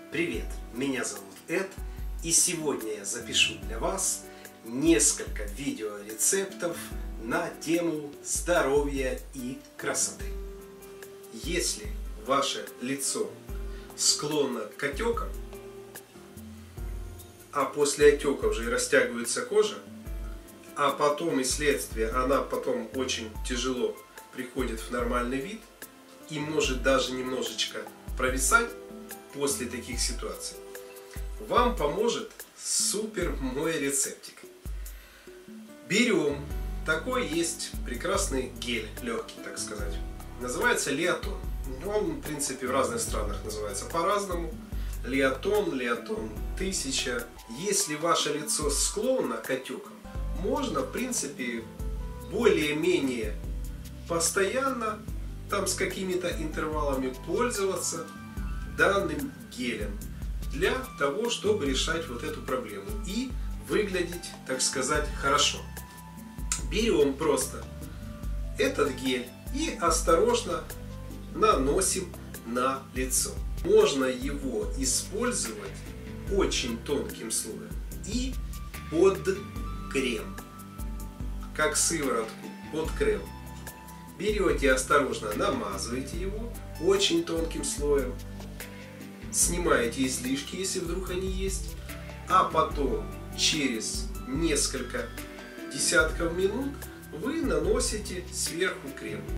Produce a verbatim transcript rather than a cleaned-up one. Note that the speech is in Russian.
Привет, меня зовут Эд, и сегодня я запишу для вас несколько видеорецептов на тему здоровья и красоты. Если ваше лицо склонно к отекам, а после отеков же и растягивается кожа, а потом и следствие, она потом очень тяжело приходит в нормальный вид и может даже немножечко провисать после таких ситуаций, вам поможет супер мой рецептик. Берем, такой есть прекрасный гель, легкий, так сказать, называется Лиатон. Он, в принципе, в разных странах называется по-разному. Лиатон, Лиатон тысяча. Если ваше лицо склонно к отекам, можно, в принципе, более-менее постоянно, там с какими-то интервалами пользоваться данным гелем для того, чтобы решать вот эту проблему и выглядеть, так сказать, хорошо. Берем просто этот гель и осторожно наносим на лицо. Можно его использовать очень тонким слоем и под крем, как сыворотку под крем. Берете, осторожно намазываете его очень тонким слоем, снимаете излишки, если вдруг они есть, а потом через несколько десятков минут вы наносите сверху крем.